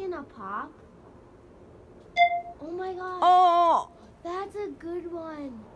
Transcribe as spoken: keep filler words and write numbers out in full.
gonna pop? Oh my god. Oh! That's a good one.